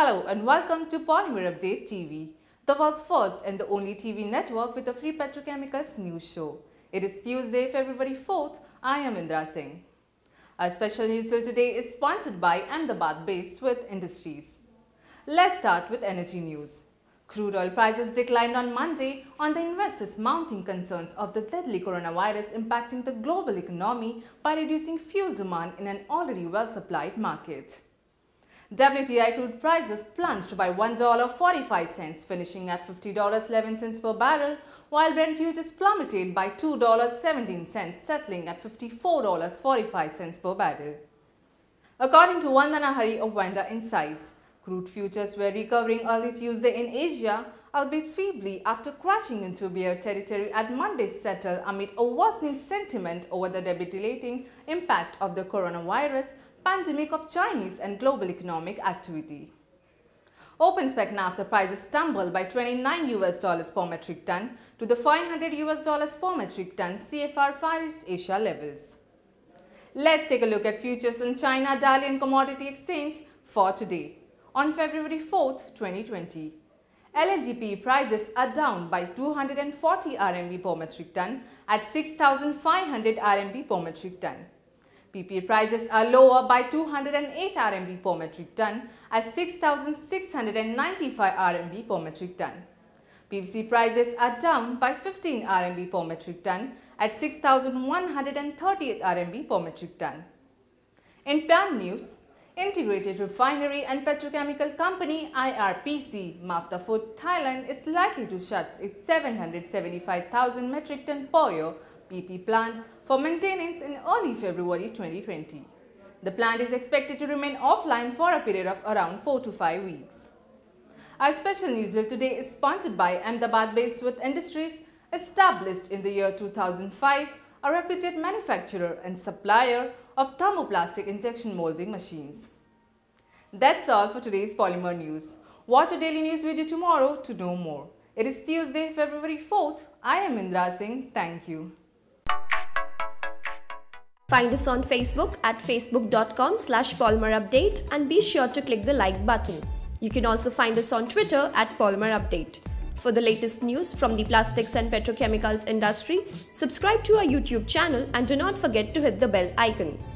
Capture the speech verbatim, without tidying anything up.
Hello and welcome to Polymer Update T V, the world's first and the only T V network with a free petrochemicals news show. It is Tuesday, February fourth. I am Indra Singh. Our special news today is sponsored by Ahmedabad-based Swith Industries. Let's start with energy news. Crude oil prices declined on Monday on the investors' mounting concerns of the deadly coronavirus impacting the global economy by reducing fuel demand in an already well-supplied market. W T I crude prices plunged by one dollar and forty-five cents, finishing at fifty dollars and eleven cents per barrel, while Brent futures plummeted by two dollars and seventeen cents, settling at fifty-four dollars and forty-five cents per barrel. According to Vandana Hari of Vendor Insights, crude futures were recovering early Tuesday in Asia, albeit feebly after crashing into bear territory at Monday's settle amid a worsening sentiment over the debilitating impact of the coronavirus pandemic of Chinese and global economic activity. Open spec naphtha prices stumbled by twenty-nine U S dollars per metric ton to the five hundred U S dollars per metric ton C F R Far East Asia levels. Let's take a look at futures on China Dalian Commodity Exchange for today, on February fourth, twenty twenty. L L D P E prices are down by two hundred forty R M B per metric ton at six thousand five hundred R M B per metric ton. P P A prices are lower by two hundred eight R M B per metric ton at six thousand six hundred ninety-five R M B per metric ton. P V C prices are down by fifteen R M B per metric ton at six thousand one hundred thirty-eight R M B per metric ton. In plant news, Integrated Refinery and Petrochemical Company I R P C Mapta Food Thailand is likely to shut its seven hundred seventy-five thousand metric ton per year P P plant for maintenance in early February twenty twenty. The plant is expected to remain offline for a period of around four to five weeks. Our special news today is sponsored by Ahmedabad-based Swith Industries, established in the year two thousand five, a reputed manufacturer and supplier of thermoplastic injection molding machines. That's all for today's Polymer News. Watch a daily news video tomorrow to know more. It is Tuesday, February fourth. I am Indra Singh. Thank you. Find us on Facebook at facebook dot com slash polymer update and be sure to click the like button. You can also find us on Twitter at Polymer Update. For the latest news from the plastics and petrochemicals industry, subscribe to our YouTube channel and do not forget to hit the bell icon.